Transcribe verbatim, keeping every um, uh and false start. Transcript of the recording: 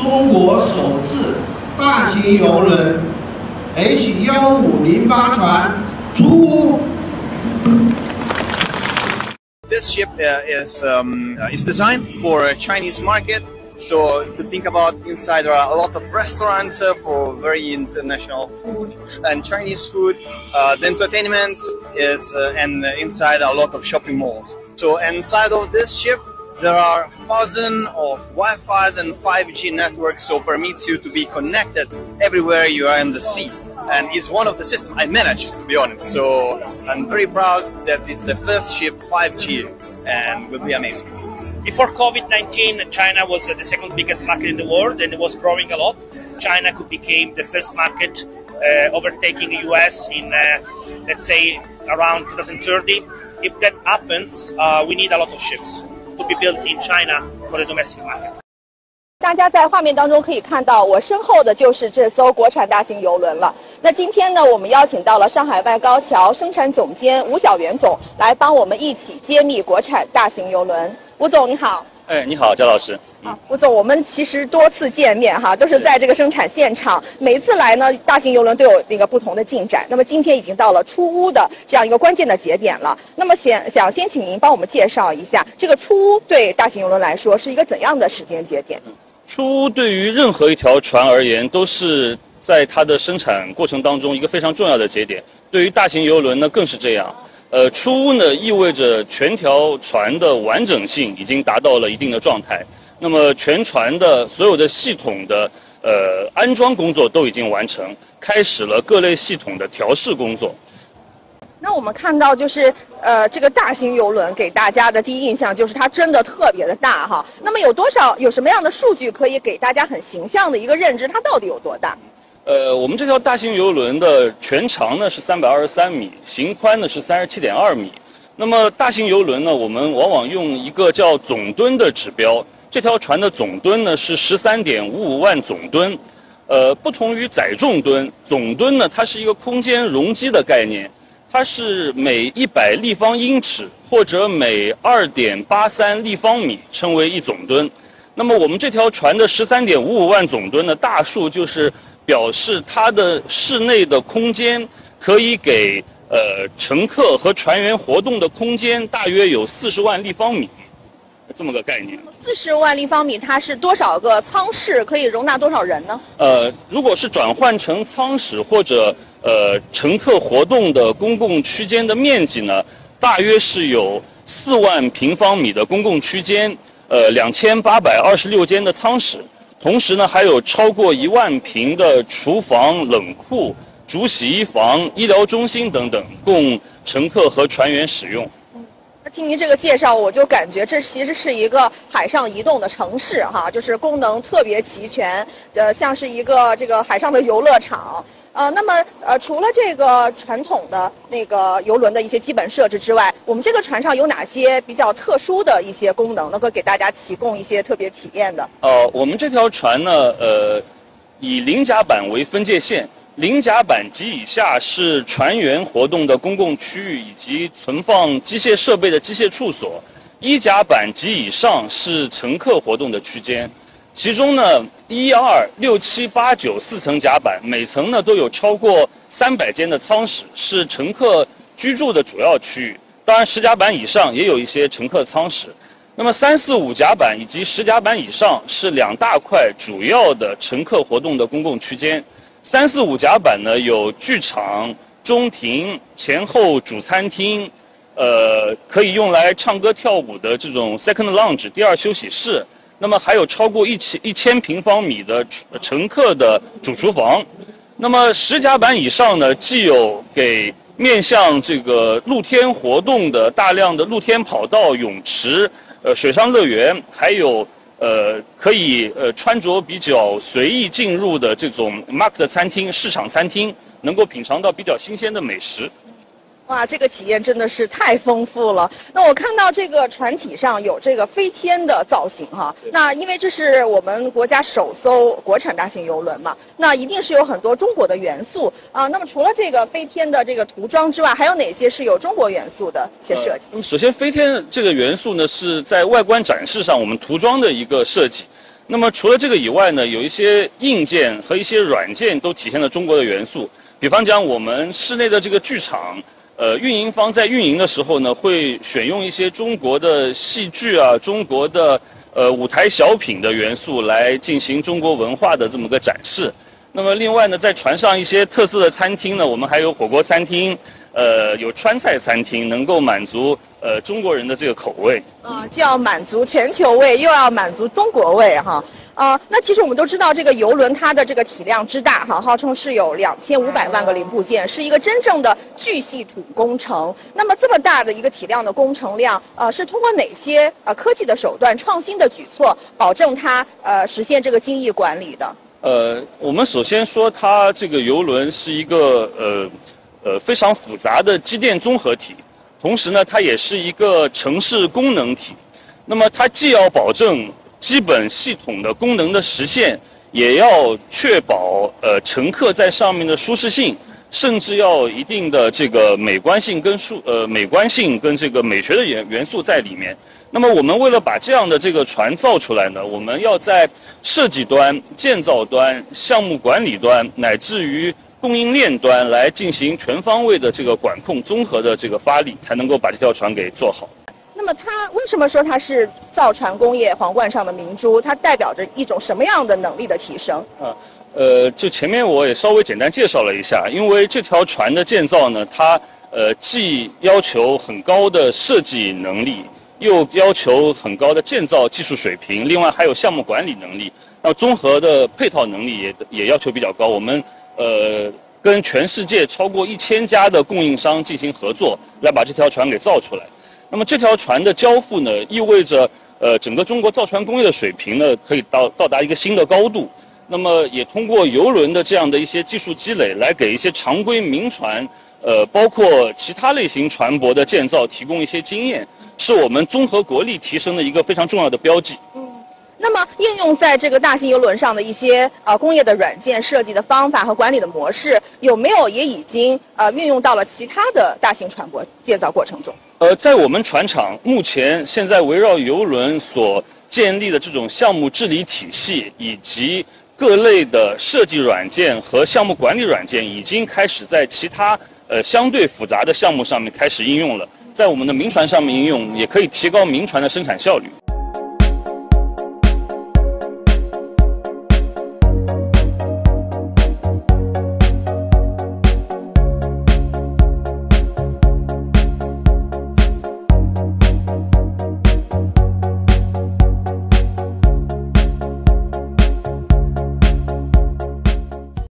中国首制大型邮轮 H 一五零八船出坞。 This ship uh, is um, uh, is designed for a Chinese market. So to think about inside, there are a lot of restaurants uh, for very international food and Chinese food. Uh, the entertainment is uh, and inside a lot of shopping malls. So inside of this ship, there are thousands of Wi-Fi's and five G networks, so permits you to be connected everywhere you are in the sea. And it's one of the systems I managed, to be honest. So I'm very proud that it's the first ship five G and will be amazing. Before COVID nineteen, China was the second biggest market in the world and it was growing a lot. China could become the first market, uh, overtaking the U S in, uh, let's say, around twenty thirty. If that happens, uh, we need a lot of ships to be built in China for the domestic market. 大家在画面当中可以看到，我身后的就是这艘国产大型邮轮了。那今天呢，我们邀请到了上海外高桥生产总监吴晓源总来帮我们一起揭秘国产大型邮轮。吴总你好。 哎，你好，焦老师。 啊，吴总，我们其实多次见面哈，都是在这个生产现场。每次来呢，大型邮轮都有那个不同的进展。那么今天已经到了出坞的这样一个关键的节点了。那么想想先请您帮我们介绍一下，这个出坞对大型邮轮来说是一个怎样的时间节点？ 出坞对于任何一条船而言，都是在它的生产过程当中一个非常重要的节点。对于大型邮轮呢，更是这样。呃，出坞呢意味着全条船的完整性已经达到了一定的状态。那么全船的所有的系统的呃安装工作都已经完成，开始了各类系统的调试工作。 那我们看到就是呃这个大型邮轮给大家的第一印象就是它真的特别的大哈。那么有多少有什么样的数据可以给大家很形象的一个认知，它到底有多大？ 呃，我们这条大型邮轮的全长呢是三百二十三米，型宽呢是三十七点二米。那么大型邮轮呢，我们往往用一个叫总吨的指标。这条船的总吨呢是十三点五五万总吨。呃，不同于载重吨，总吨呢它是一个空间容积的概念。它是每一百立方英尺或者每二点八三立方米称为一总吨。那么我们这条船的十三点五五万总吨的大数就是表示它的室内的空间可以给呃乘客和船员活动的空间大约有四十万立方米，这么个概念。 四十万立方米它是多少个舱室，可以容纳多少人呢？ 呃，如果是转换成舱室或者呃乘客活动的公共区间的面积呢，大约是有四万平方米的公共区间，呃两千八百二十六间的舱室，同时呢还有超过一万平的厨房、冷库、主洗衣房、医疗中心等等，供乘客和船员使用。 听您这个介绍，我就感觉这其实是一个海上移动的城市哈，就是功能特别齐全，呃，像是一个这个海上的游乐场。呃，那么呃，除了这个传统的那个邮轮的一些基本设置之外，我们这个船上有哪些比较特殊的一些功能，能够给大家提供一些特别体验的？ 呃，我们这条船呢，呃，以零甲板为分界线。零甲板及以下是船员活动的公共区域以及存放机械设备的机械处所，一甲板及以上是乘客活动的区间。其中呢，一二六七八九四层甲板，每层呢都有超过三百间的舱室，是乘客居住的主要区域。当然，十甲板以上也有一些乘客舱室。那么三四五甲板以及十甲板以上是两大块主要的乘客活动的公共区间。三四五甲板呢有剧场、中庭、前后主餐厅，呃，可以用来唱歌跳舞的这种 second lounge 第二休息室。那么还有超过一千一千平方米的乘客的主厨房。那么十甲板以上呢，既有给面向这个露天活动的大量的露天跑道、泳池、呃水上乐园，还有。呃，可以呃穿着比较随意进入的这种 market 餐厅、市场餐厅，能够品尝到比较新鲜的美食。 哇，这个体验真的是太丰富了。那我看到这个船体上有这个飞天的造型哈，那因为这是我们国家首艘国产大型邮轮嘛，那一定是有很多中国的元素啊。那么除了这个飞天的这个涂装之外，还有哪些是有中国元素的一些设计？ 呃、首先，飞天这个元素呢是在外观展示上我们涂装的一个设计。 那么除了这个以外呢，有一些硬件和一些软件都体现了中国的元素。比方讲，我们室内的这个剧场，呃，运营方在运营的时候呢，会选用一些中国的戏剧啊、中国的呃舞台小品的元素来进行中国文化的这么个展示。那么另外呢，在船上一些特色的餐厅呢，我们还有火锅餐厅，呃，有川菜餐厅，能够满足呃中国人的这个口味。 啊，既要满足全球味，又要满足中国味哈。啊，那其实我们都知道，这个邮轮它的这个体量之大哈，号称是有两千五百万个零部件，是一个真正的巨系统工程。那么这么大的一个体量的工程量，呃，是通过哪些呃科技的手段、创新的举措，保证它呃实现这个精益管理的？ 呃，我们首先说，它这个邮轮是一个呃呃非常复杂的机电综合体，同时呢，它也是一个城市功能体。那么它既要保证基本系统的功能的实现，也要确保呃乘客在上面的舒适性，甚至要有一定的这个美观性跟舒呃美观性跟这个美学的元元素在里面。那么我们为了把这样的这个船造出来呢，我们要在设计端、建造端、项目管理端，乃至于供应链端来进行全方位的这个管控、综合的这个发力，才能够把这条船给做好。 那么它为什么说它是造船工业皇冠上的明珠？它代表着一种什么样的能力的提升？ 啊，呃，就前面我也稍微简单介绍了一下，因为这条船的建造呢，它呃既要求很高的设计能力，又要求很高的建造技术水平，另外还有项目管理能力，那综合的配套能力也也要求比较高。我们呃跟全世界超过一千家的供应商进行合作，来把这条船给造出来。那么这条船的交付呢，意味着呃整个中国造船工业的水平呢，可以到到达一个新的高度。那么也通过邮轮的这样的一些技术积累，来给一些常规民船，呃，包括其他类型船舶的建造提供一些经验，是我们综合国力提升的一个非常重要的标记。 嗯。那么应用在这个大型邮轮上的一些呃工业的软件设计的方法和管理的模式，有没有也已经呃运用到了其他的大型船舶建造过程中？ 呃，在我们船厂目前现在围绕邮轮所建立的这种项目治理体系，以及各类的设计软件和项目管理软件，已经开始在其他呃相对复杂的项目上面开始应用了。在我们的民船上面应用，也可以提高民船的生产效率。